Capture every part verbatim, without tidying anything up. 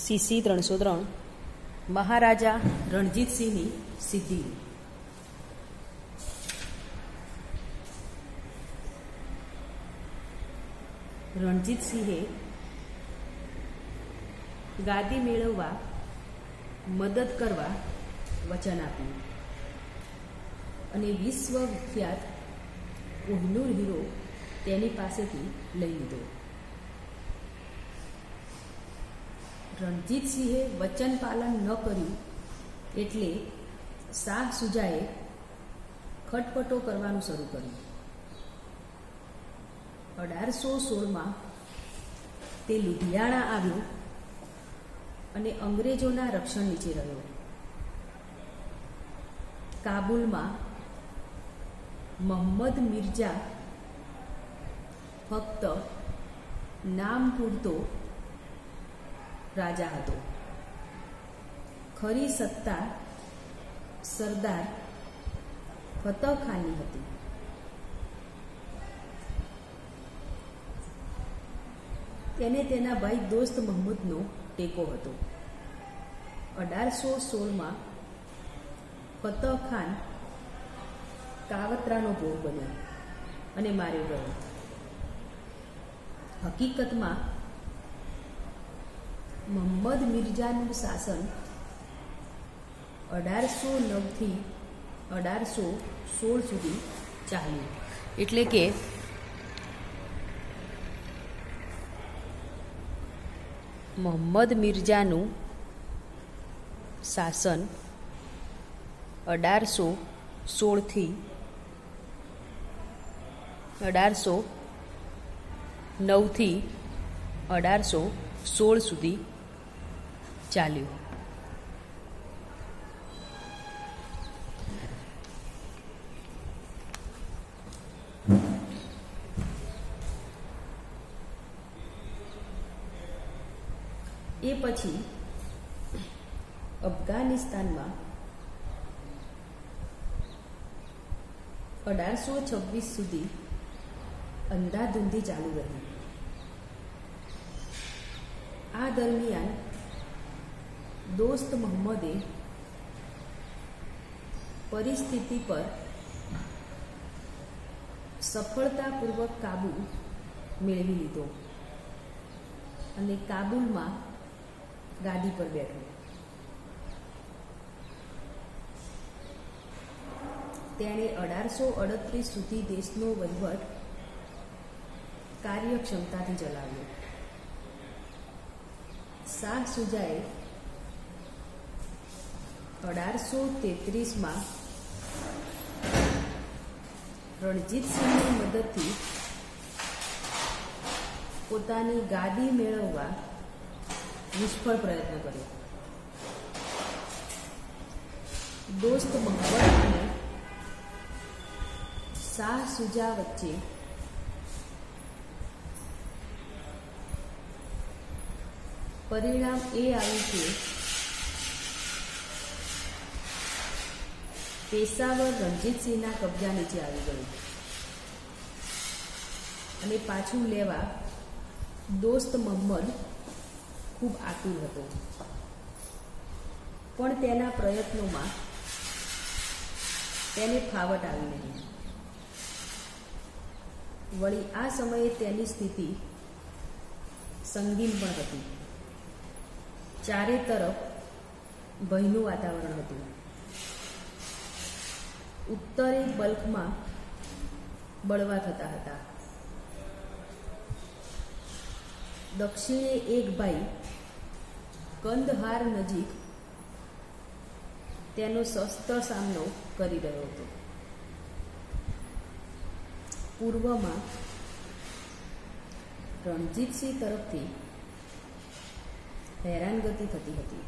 CC ત્રણસો ત્રણ મહારાજા રણજીતસિંહની સિદ્ધિ. રણજીતસિંહે ગાદી મેળવવા મદદ કરવા વચન આપ્યું અને વિશ્વ વિખ્યાત કોહિનૂર હીરો તેની પાસેથી લઈ લીધો. રણજીતસિંહે વચન પાલન ન કર્યું એટલે શાહ સુજાએ ખટપટો કરવાનું શરૂ કર્યું. અઢારસો સોળમાં તે લુધિયાણા આવ્યો અને અંગ્રેજોના રક્ષણ નીચે રહ્યો. કાબુલમાં મોહમ્મદ મિર્ઝા ફક્ત નામ પૂરતો રાજા હતો. ખરી સત્તા સરદાર ફતહ ખાનની હતી. તેને તેના ભાઈ દોસ્ત મહમૂદનો ટેકો હતો. અઢારસો સોળમાં ફતહ ખાન કાવતરાનો ભોગ બન્યો અને માર્યો ગયો. હકીકતમાં મોહમ્મદ મિર્ઝાનું શાસન અઢારસો નવથી અઢારસો સોળ સુધી ચાલ્યું. એટલે કે મોહમ્મદ મિર્ઝાનું શાસન અઢારસો સોળથી અઢારસો નવથી અઢારસો સોળ સુધી ચાલ્યું. એ પછી અફઘાનિસ્તાનમાં અઢારસો છવ્વીસ સુધી અંધાધૂંધી ચાલુ રહી. આ દરમિયાન દોસ્ત મહમ્મદે પરિસ્થિતિ પર સફળતાપૂર્વક કાબુ મેળવી લીધો અને કાબુલમાં ગાદી પર બેઠો. તેણે અઢારસો અડત્રીસ સુધી દેશનો વહીવટ કાર્યક્ષમતાથી ચલાવ્યો. શાહ સુજાએ અઢારસો તેત્રીસમાં રણજીતસિંહની મદદથી પોતાની ગાદી મેળવવા નિષ્ફળ પ્રયત્ન કર્યો. દોસ્ત મહમ્મદ અને શાહ સુજા વચ્ચે પરિણામ એ આવ્યું કે પેશાવર રણજીતસિંહના કબજા નીચે આવી ગયું અને પાછું લેવા દોસ્ત મહમ્મદ ખૂબ આતુર હતો. પણ તેના પ્રયત્નોમાં તેને ફાવટ આવી નહીં. વળી આ સમયે તેની સ્થિતિ સંગીન પણ હતી. ચારે તરફ ભયનું વાતાવરણ હતું. ઉત્તરે બલ્કમાં બળવા થતા હતા. દક્ષિણે એક ભાઈ કંદહાર નજીક તેનો શસ્ત્ર સામનો કરી રહ્યો હતો. પૂર્વમાં રણજીતસિંહ તરફથી હેરાનગતિ થતી હતી.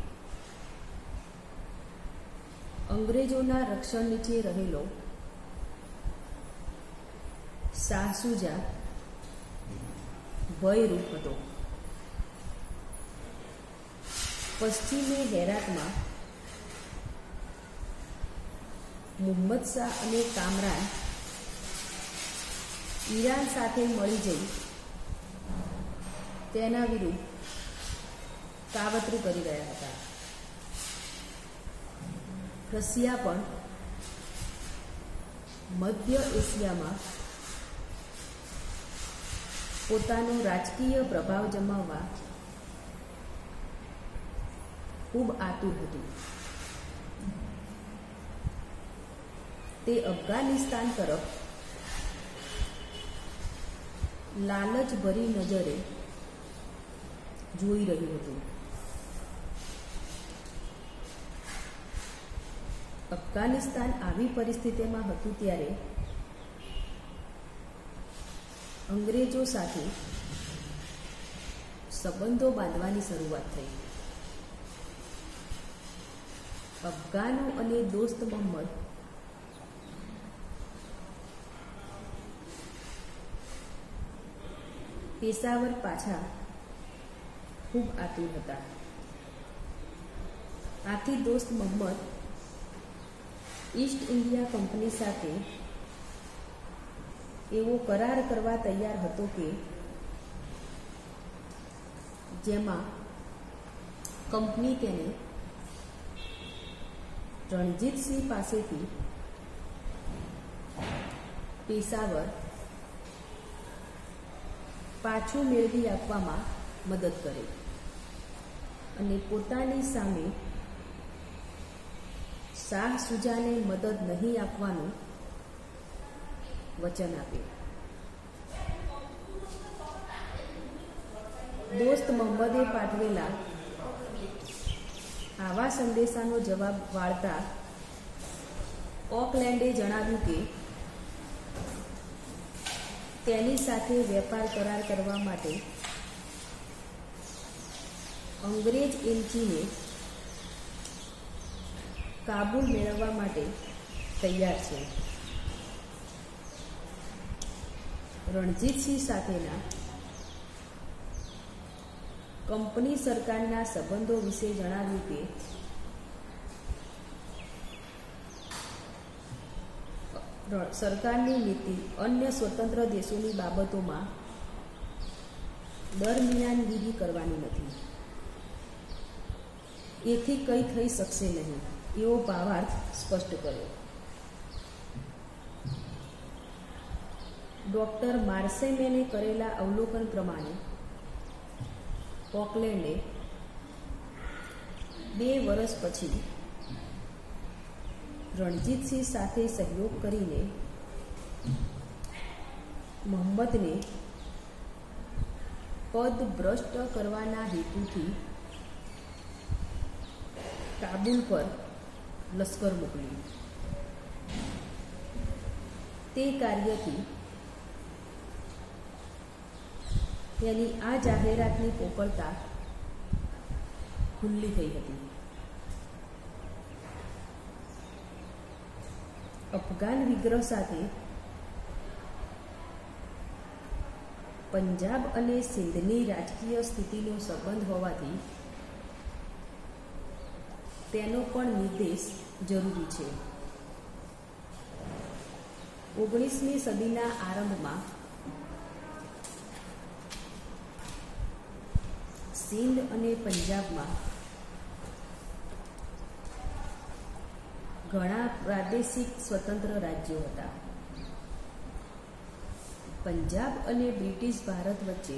અંગ્રેજોના રક્ષણ નીચે રહેલો શાહ સુજા ભયરૂપ હતો. પશ્ચિમે હેરાતમાં મુહમ્મદ શાહ અને કામરાન ઈરાન સાથે મળી જઈ તેના વિરુદ્ધ કાવતરું કરી રહ્યા હતા. રશિયા પણ મધ્ય એશિયામાં પોતાનો રાજકીય પ્રભાવ જમાવવા ખૂબ આતુર હતું. તે અફઘાનિસ્તાન તરફ લાલચભરી નજરે જોઈ રહ્યું હતું. અફઘાનિસ્તાન આવી પરિસ્થિતિમાં હતું ત્યારે અંગ્રેજો સાથે સંબંધો બાંધવાની શરૂઆત થઈ. અફઘાનો અને દોસ્ત મોહમ્મદ પેશાવર પાછા ખૂબ આતુર હતા. આથી દોસ્ત મોહમ્મદ ઈસ્ટ ઇન્ડિયા કંપની સાથે એવો કરાર કરવા તૈયાર હતો કે જેમાં કંપની તેને રણજીતસિંહ પાસેથી પેશાવર પાછું મેળવી આપવામાં મદદ કરે અને પોતાની સામે શાહ સુજાને મદદ નહીં આપવાનું વચન આપે. દોસ્ત મોહમ્મદે પાઠવેલા આવા સંદેશાનો જવાબ વાળતા ઓકલેન્ડે જણાવ્યું કે તેની સાથે વેપાર કરાર કરવા માટે અંગ્રેજ એલચીને કાબુલ મેળવવા માટે તૈયાર છે. રણજીતસિંહ સાથેના કંપની સરકારના સંબંધો વિશે જણાવ્યું કે સરકારની નીતિ અન્ય સ્વતંત્ર દેશોની બાબતોમાં દરમિયાનગીરી કરવાની નથી. એથી કંઈ થઈ શકશે નહીં એવો ભાવાર્થ સ્પષ્ટ કર્યો. ડોક્ટર માર્સેમેને કરેલા અવલોકન પ્રમાણે ઓકલેન્ડે બે વર્ષ પછી રણજીતસિંહ સાથે સહયોગ કરીને મોહમ્મદને પદ ભ્રષ્ટ કરવાના હેતુથી કાબુલ પર લશ્કર મોકલ્યું. તે કાર્યથી તેની આ જાહેરાતની પોકળતા ખુલ્લી થઈ હતી. અફઘાન વિગ્રહ સાથે પંજાબ અને સિંધની રાજકીય સ્થિતિનો સંબંધ હોવાથી તેનો પણ નિર્દેશ જરૂરી છે. ઓગણીસમી સદીના આરંભમાં સિંધ અને પંજાબમાં ઘણા પ્રાદેશિક સ્વતંત્ર રાજ્યો હતા. પંજાબ અને બ્રિટિશ ભારત વચ્ચે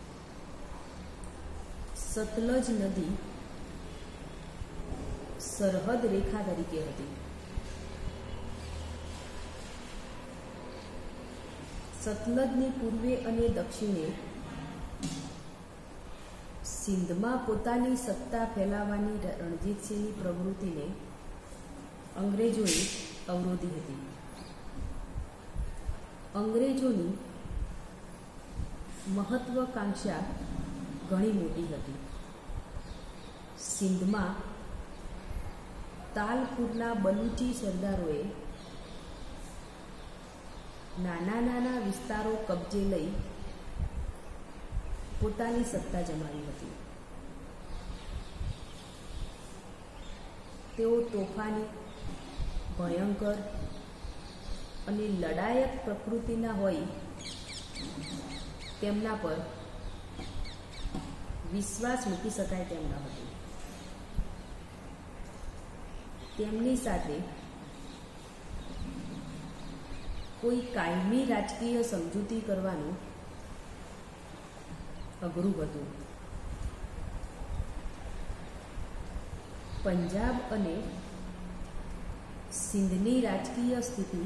સતલજ નદી સરહદ રેખા તરીકે હતી. સતલજની પૂર્વે અને દક્ષિણે સિંધમાં પોતાની સત્તા ફેલાવવાની રણજીતસિંહની પ્રવૃત્તિને અંગ્રેજોએ અવરોધી હતી. અંગ્રેજોની મહત્વાકાંક્ષા ઘણી મોટી હતી. સિંધમાં તાલપુરના બલુચી સરદારોએ નાના નાના વિસ્તારો કબજે લઈ પોતાની સત્તા જમાવી હતી. તેઓ તોફાની, ભયંકર અને લડાયક પ્રકૃતિના હોય તેમના પર વિશ્વાસ મૂકી શકાય તેમ ન હતું. તેમની સાથે કોઈ કાયમી રાજકીય સમજૂતી કરવાનું અઘરું હતું. પંજાબ અને સિંધની રાજકીય સ્થિતિ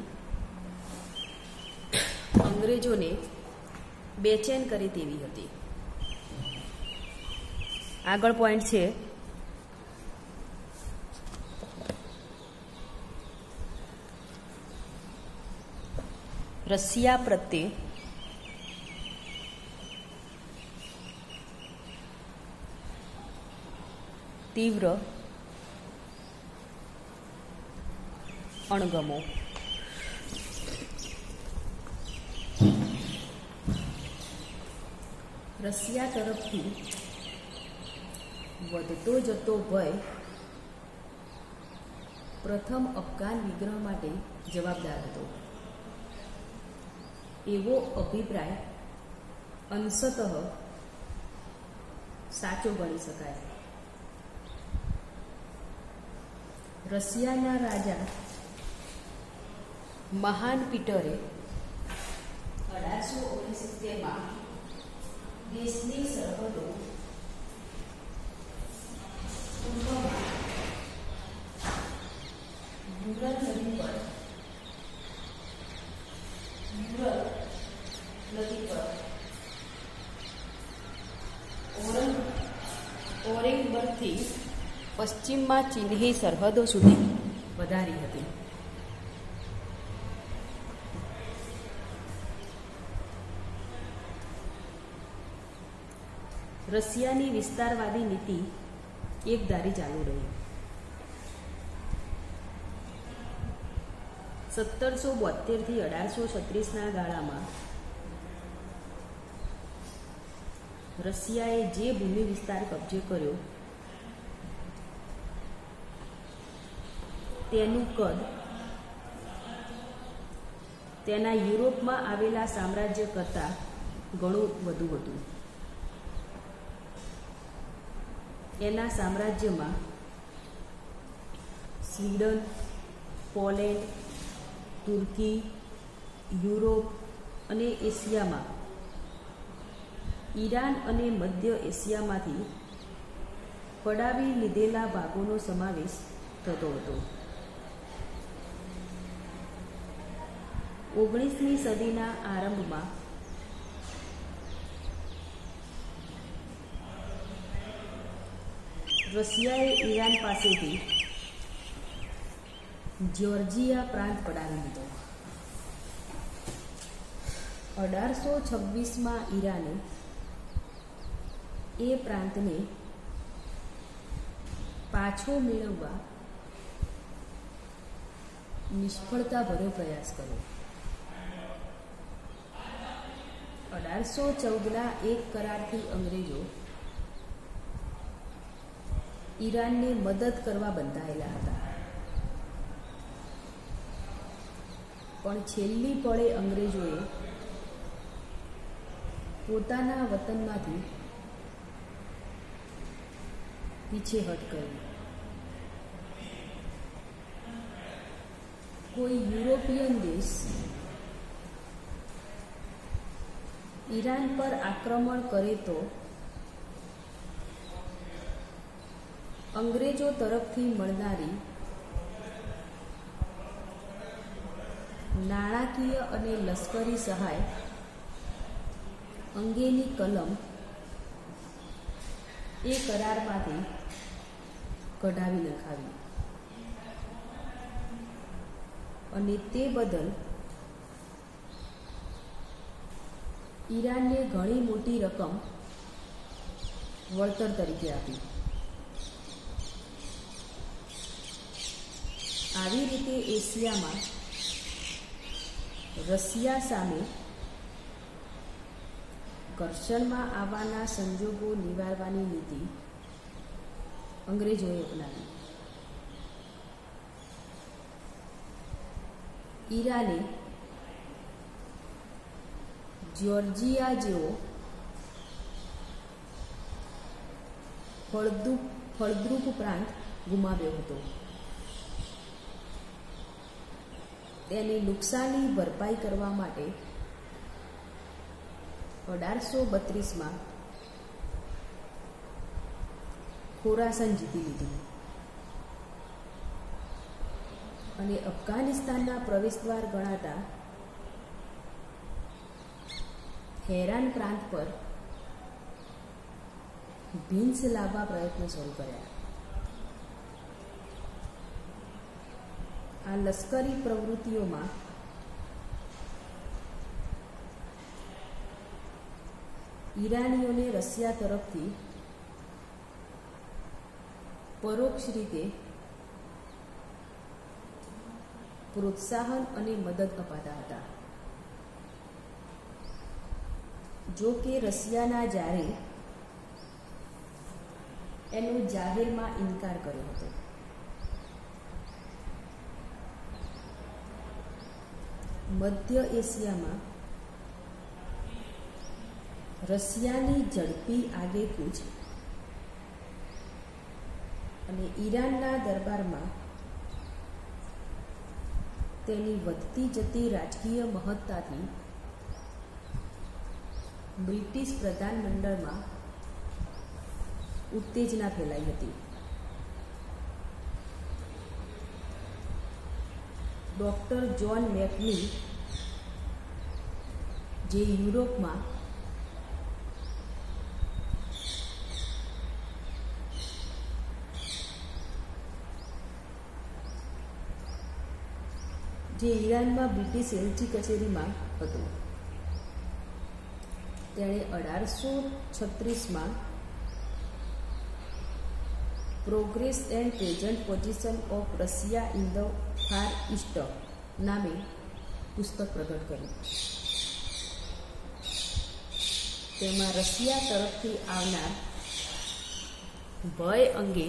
અંગ્રેજોને બેચેન કરે તેવી હતી. આગળ પોઈન્ટ છે રશિયા પ્રત્યે તીવ્ર અણગમો. રશિયા તરફથી વધતો જતો ભય પ્રથમ અફઘાન વિગ્રહ માટે જવાબદાર હતો એવો અભિપ્રાય અંશતઃ સાચો ગણી શકાય. રશિયાના રાજા મહાન પીટરે અઢારસો ઓગણસિત્તેરમાં દેશની સરહદો પૂર્વમાં યુરલ નદી પર યુરલ નદી પર ઓરંગ ઓરેન્બર્ગથી પશ્ચિમમાં ચીનની સરહદો સુધી વધારી હતી. રશિયાની વિસ્તારવાદી નીતિ એકધારી ચાલુ રહી. સત્તરસો બોતેરથી અઢારસો છત્રીસના ગાળામાં રશિયાએ જે ભૂમિ વિસ્તાર કબજે કર્યો તેનું કદ તેના યુરોપમાં આવેલા સામ્રાજ્ય કરતાં ઘણું વધુ હતું. એના સામ્રાજ્યમાં સ્વીડન, પોલેન્ડ, તુર્કી, યુરોપ અને એશિયામાં ઈરાન અને મધ્ય એશિયામાંથી પડાવી લીધેલા ભાગોનો સમાવેશ થતો હતો. ઓગણીસમી સદીના આરંભમાં રશિયાએ ઈરાન પાસેથી જ્યોર્જિયા પ્રાંત પડાવી લીધો. અઢારસો છવ્વીસમાં ઈરાને એ પ્રાંતને પાછો મેળવવા નિષ્ફળતાભર્યો પ્રયાસ કર્યો. અઢારસો ચૌદના એક કરારથી અંગ્રેજો ઈરાનને મદદ કરવા બંધાયેલા હતા, પણ છેલ્લી પળે અંગ્રેજોએ પોતાના વતનમાંથી પીછેહટ કરી. કોઈ યુરોપિયન દેશ ઈરાન પર આક્રમણ કરે તો અંગ્રેજો તરફથી મળનારી નાણાકીય અને લશ્કરી સહાય અંગેની કલમ એ કરારમાંથી કઢાવી નખાવી અને તે બદલ ઈરાનને ઘણી મોટી રકમ વળતર તરીકે આપી. આવી રીતે એશિયામાં રશિયા સામે ઘર્ષણમાં આવવાના સંજોગો નિવારવાની નીતિ અંગ્રેજોએ અપનાવી. ઈરાને જ્યોર્જિયા જેવો ફળદ્રુપ ફળદ્રુપ પ્રાંત ગુમાવ્યો હતો. તેની નુકસાની ભરપાઈ કરવા માટે અઢારસો બત્રીસમાં ખોરાસન જીતી લીધું અને અફઘાનિસ્તાનના પ્રવેશદ્વાર ગણાતા હેરાન પ્રાંત પર ભીંસ લાવવા પ્રયત્નો શરૂ કર્યા. આ લશ્કરી પ્રવૃત્તિઓમાં ઈરાનીઓને રશિયા તરફથી પરોક્ષ રીતે પ્રોત્સાહન અને મદદ અપાતા હતા. જો કે રશિયાના જારે એનો જાહેરમાં ઇનકાર કર્યો હતો. મધ્ય એશિયામાં રશિયાની ઝડપી આગેકૂચ અને ઈરાનના દરબારમાં તેની વધતી જતી રાજકીય મહત્તાથી બ્રિટિશ પ્રધાનમંડળમાં ઉત્તેજના ફેલાઈ હતી. ડૉક્ટર જ્હોન મેકની જે યુરોપમાં જે ઈરાનમાં બ્રિટિશ એલચી કચેરીમાં હતો, તેણે અઢારસો છત્રીસમાં progress and present position of Russia in the far east નામે પુસ્તક પ્રગટ કર્યું. તેમાં રશિયા તરફથી આવનાર ભય અંગે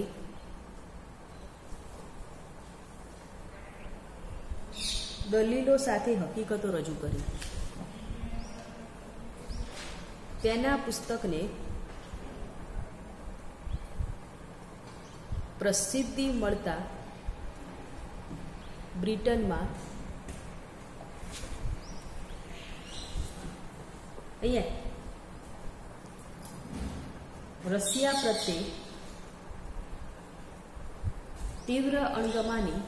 દલીલો સાથે હકીકતો રજૂ કરી. તેના પુસ્તકને પ્રસિદ્ધિ મળતા બ્રિટનમાં અહીંયા રશિયા પ્રત્યે તીવ્ર અણગમાની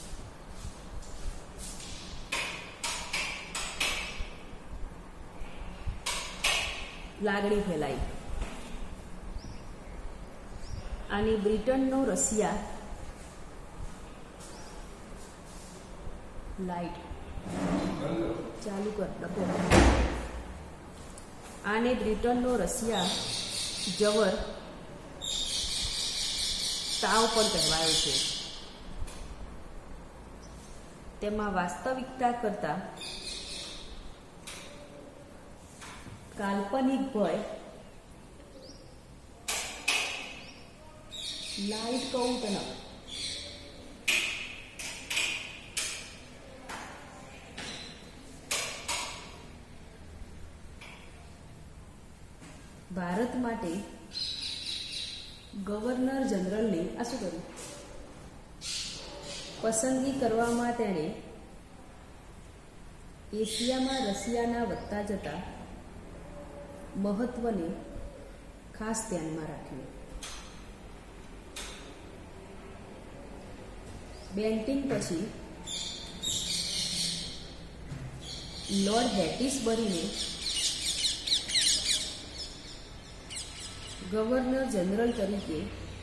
લાગણી ફેલાઈ અને બ્રિટનનો રશિયા લાઈટ ચાલુ કર ડકો આને બ્રિટનનો રશિયા જવર તાવ પણ કહેવાયો છે. તેમાં વાસ્તવિકતા કરતા કાલ્પનિક ભય લાઈટ કહું તને ભારત માટે ગવર્નર જનરલની આ શું કર્યું પસંદગી કરવામાં તેણે એશિયામાં રશિયાના વધતા જતા મહત્વને ખાસ ધ્યાનમાં રાખ્યું. બેન્ટિંગ પછી લોર્ડ હેટિસબરીને ગવર્નર જનરલ તરીકે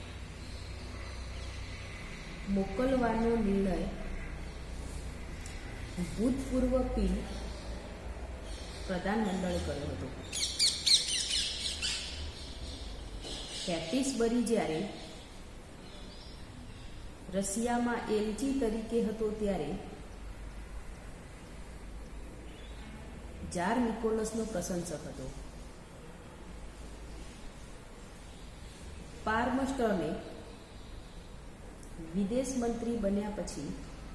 મોકલવાનો નિર્ણય ભૂતપૂર્વ પીન પ્રધાનમંડળે કર્યો હતો. હેટિસબરી જ્યારે રશિયામાં એલચી તરીકે હતો ત્યારે જાર નિકોલસનો પ્રશંસક હતો. પાર્મસ્ટરને વિદેશ મંત્રી બન્યા પછી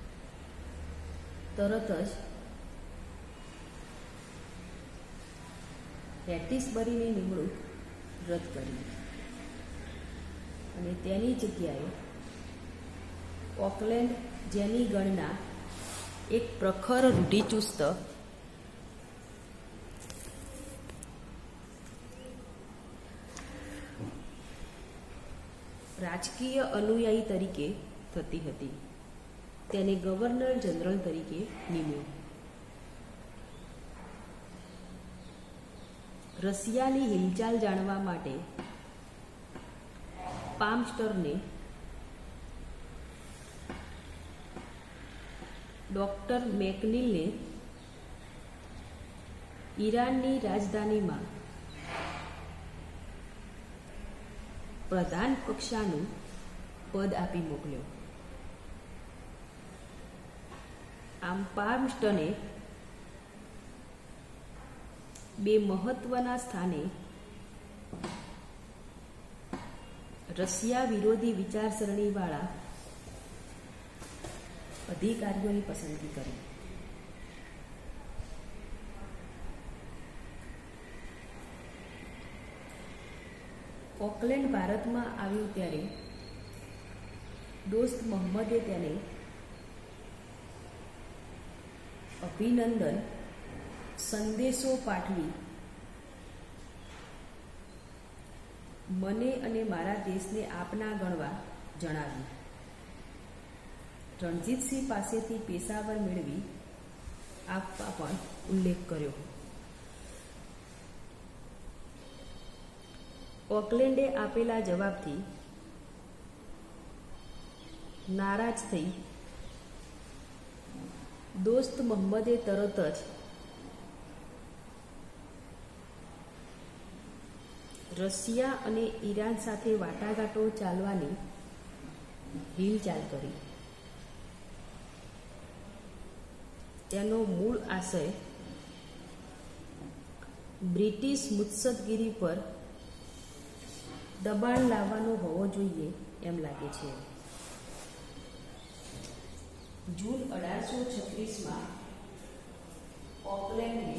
તરત જ હેટિસબરીની નિમણૂક રદ કરી. અને તેની જગ્યાએ ઓકલેન્ડ, જેની ગણના એક પ્રખર રૂઢિચુસ્ત રાજકીય અનુયાયી તરીકે થતી હતી, તેને ગવર્નર જનરલ તરીકે નિમ્યો. રશિયાની હિલચાલ જાણવા માટે પામસ્ટરને ડોક્ટર મેકનીલને ઈરાનની રાજધાનીમાં પ્રધાન કક્ષાનું પદ આપી મોકલ્યો. આમ પામસ્ટને બે મહત્વના સ્થાને રશિયા વિરોધી વિચારસરણીવાળા અધિકારીઓની પસંદગી કરી. ઓકલેન્ડ ભારતમાં આવ્યું ત્યારે દોસ્ત મોહમ્મદે તેને અભિનંદન સંદેશો પાઠવી મને અને મારા દેશને આપના ગણવા જણાવ્યું. રણજીતસિંહ પાસેથી પેશાવર મેળવી આપવા પણ ઉલ્લેખ કર્યો. ઓકલેન્ડે આપેલા જવાબથી નારાજ થઈ દોસ્ત મોહમ્મદે તરત જ રશિયા અને ઈરાન સાથે વાટાઘાટો ચાલવાની હિલચાલ કરી. તેનો મૂળ આશય બ્રિટિશ મુત્સદગીરી પર દબાણ લાવવાનો હોવો જોઈએ એમ લાગે છે. જૂન અઢારસો છત્રીસમાં ઓકલેન્ડને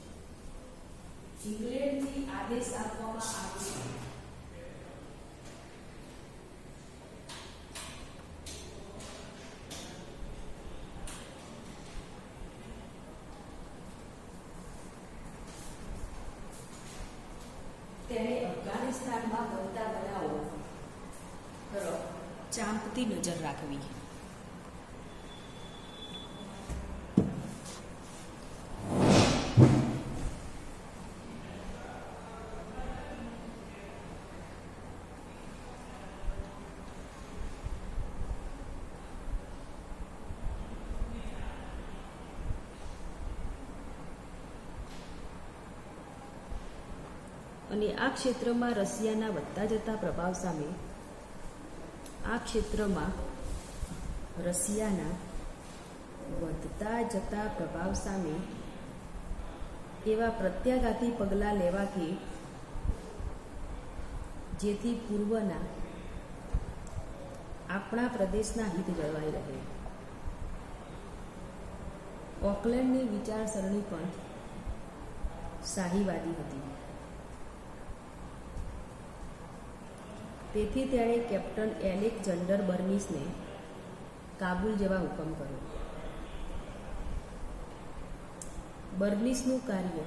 ઇંગ્લેન્ડથી આદેશ આપવામાં આવ્યો તેને અફઘાનિસ્તાનમાં બનતા બનાવો તરફ ચાંપતી નજર રાખવી. અને આ ક્ષેત્રમાં રશિયાના વધતા જતા પ્રભાવ સામે આ ક્ષેત્રમાં રશિયાના વધતા જતા પ્રભાવ સામે એવા પ્રત્યાઘાતી પગલાં લેવા કે જેથી પૂર્વના આપણા પ્રદેશના હિત જળવાઈ રહે. ઓકલેન્ડની વિચારસરણી પણ શાહીવાદી હતી. તેથી તેણે કેપ્ટન એલેક્ઝાન્ડર બર્નિસને કાબુલ જવા હુકમ કર્યો. બર્નિસનું કાર્ય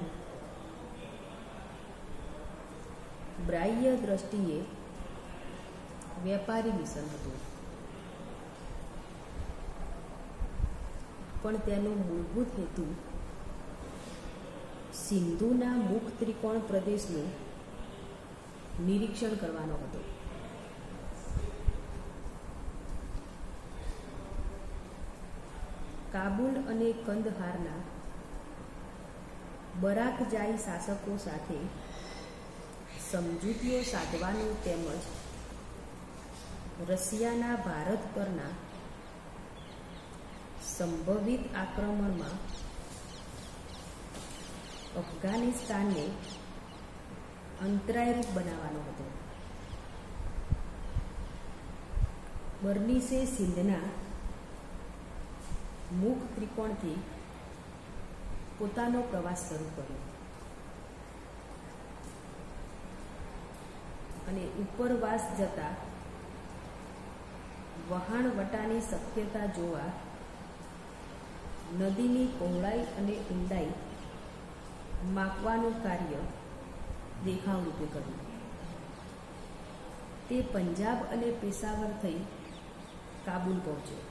બાહ્ય દ્રષ્ટિએ વેપારી મિશન હતું, પણ તેનો મૂળભૂત હેતુ સિંધુના મુખ ત્રિકોણ પ્રદેશનું નિરીક્ષણ કરવાનો હતો. કાબુલ અને કંદહારના બરાકજાઈ શાસકો સાથે સમજૂતીઓ સાધવાનો તેમજ રશિયાના ભારત પરના સંભવિત આક્રમણમાં અફઘાનિસ્તાનને અંતરાયરૂપ બનાવવાનો હતો. બર્નિસે સિંધના મુખ ત્રિકોણથી પોતાનો પ્રવાસ શરૂ કર્યો અને ઉપરવાસ જતા વહાણવટાની શક્યતા જોવા નદીની પહોળાઈ અને ઊંડાઈ માપવાનું કાર્ય દેખાવ રૂપે કર્યું. તે પંજાબ અને પેશાવર થઈ કાબુલ પહોંચ્યો.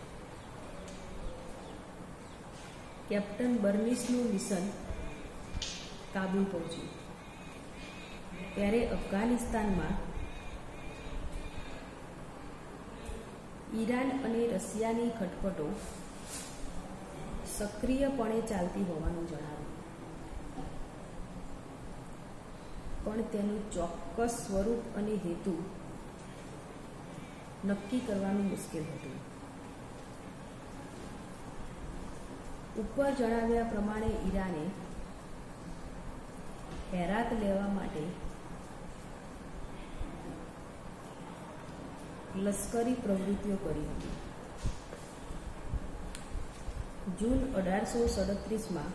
કેપ્ટન બર્નિસનું મિશન કાબુલ પહોંચ્યું ત્યારે અફઘાનિસ્તાનમાં ઈરાન અને રશિયાની ખટપટો સક્રિયપણે ચાલતી હોવાનું જણાવ્યું, પણ તેનું ચોક્કસ સ્વરૂપ અને હેતુ નક્કી કરવાનું મુશ્કેલ હતું. ઉપર જણાવ્યા પ્રમાણે ઈરાને હેરાત લેવા માટે લશ્કરી પ્રવૃત્તિઓ કરી હતી. જૂન અઢારસો સડત્રીસમાં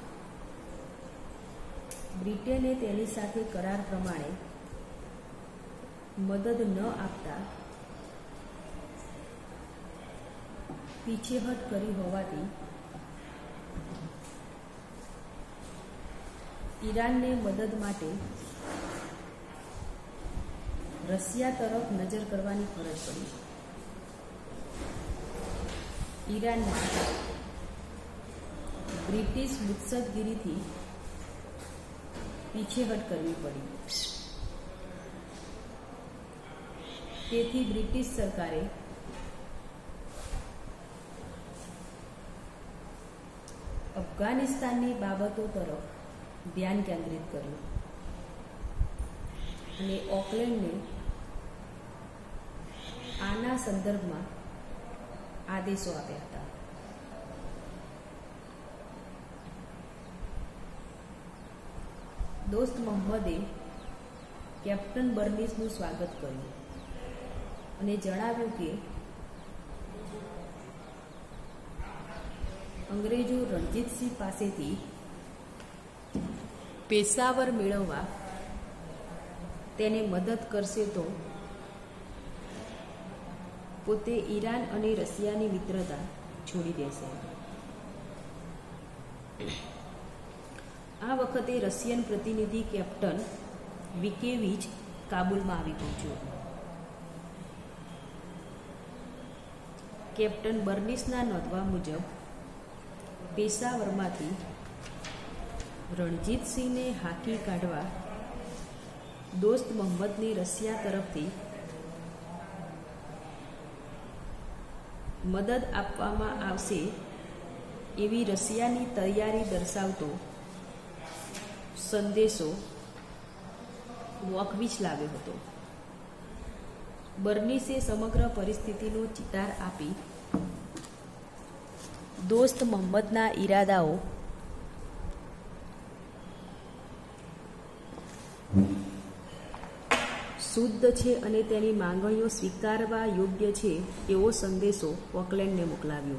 બ્રિટેને તેની સાથે કરાર પ્રમાણે મદદ ન આપતા પીછેહટ કરી હોવાથી ઈરાનને મદદ માટે રશિયા તરફ નજર કરવાની ફરજ પડી. ઈરાનમાં બ્રિટિશ મુત્સદગીરીથી પીછેહટ કરવી પડી. તેથી બ્રિટિશ સરકારે અફઘાનિસ્તાનની બાબતો તરફ ધ્યાન કેન્દ્રિત કર્યું અને ઓકલેન્ડને આના સંદર્ભમાં આદેશો આપ્યા હતા. દોસ્ત મોહમ્મદે કેપ્ટન બર્નિસનું સ્વાગત કર્યું અને જણાવ્યું કે અંગ્રેજો રણજીતસિંહ પાસેથી પેશાવર મેળવવા તેને મદદ કરશે તો પોતે ઈરાન અને રશિયાની મિત્રતા છોડી દેશે. આ વખતે રશિયન પ્રતિનિધિ કેપ્ટન વિકેવિચ કાબુલમાં આવી પહોંચ્યો. કેપ્ટન બર્નિસના નોંધવા મુજબ પેશાવરમાંથી રણજીતસિંહને હાંકી કાઢવા દોસ્ત મોહમ્મદને રશિયા તરફથી મદદ આપવામાં આવશે એવી રશિયાની તૈયારી દર્શાવતો સંદેશો વોકવિચ લાવ્યો હતો. બર્નિસે સમગ્ર પરિસ્થિતિનો ચિતાર આપી દોસ્ત મોહમ્મદના ઈરાદાઓ શુદ્ધ છે અને તેની માંગણીઓ સ્વીકારવા યોગ્ય છે એવો સંદેશો ઓકલેન્ડને મોકલાવ્યો.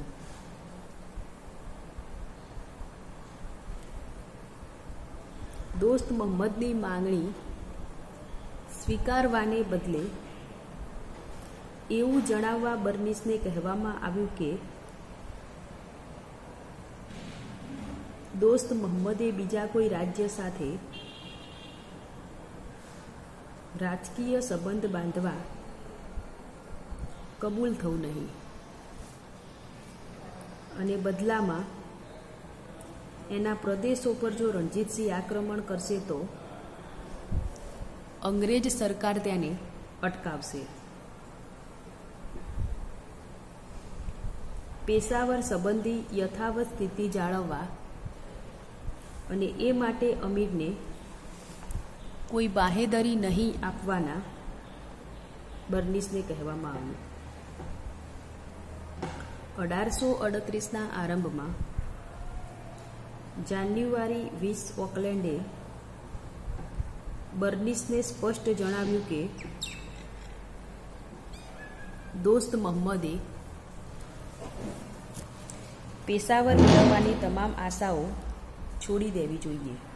દોસ્ત મોહમ્મદની માંગણી સ્વીકારવાને બદલે એવું જણાવવા બર્નિસને કહેવામાં આવ્યું કે દોસ્ત મોહમ્મદે બીજા કોઈ રાજ્ય સાથે રાજકીય સંબંધ બાંધવા કબૂલ થવું નહીં અને બદલામાં એના પ્રદેશો પર જો રણજીતસિંહ આક્રમણ કરશે તો અંગ્રેજ સરકાર તેને અટકાવશે. પેશાવર સંબંધી યથાવત સ્થિતિ જાળવવા અને એ માટે અમીરને કોઈ બાહેધરી નહીં આપવાના બર્નિસને કહેવામાં આવ્યું. અઢારસો અડત્રીસના આરંભમાં જાન્યુઆરી વીસ ઓકલેન્ડે બર્નિસને સ્પષ્ટ જણાવ્યું કે દોસ્ત મોહમ્મદે પેશાવર મેળવવાની તમામ આશાઓ છોડી દેવી જોઈએ.